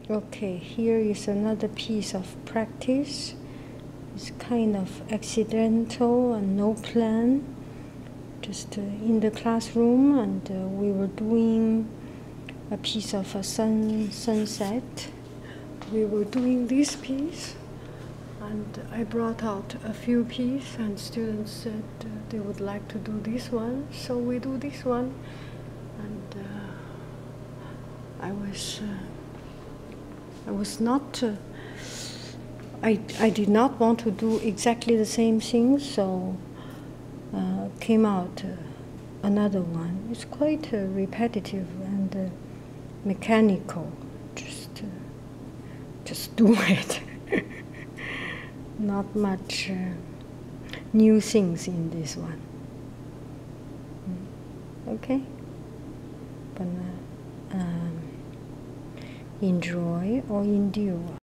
Okay, here is another piece of practice. It's kind of accidental and no plan. Just in the classroom, and we were doing a piece of a sunset. We were doing this piece, and I brought out a few pieces, and students said they would like to do this one, so we do this one. And I was not. I did not want to do exactly the same thing, so came out another one. It's quite repetitive and mechanical. Just do it. Not much new things in this one. Okay, but enjoy or endure.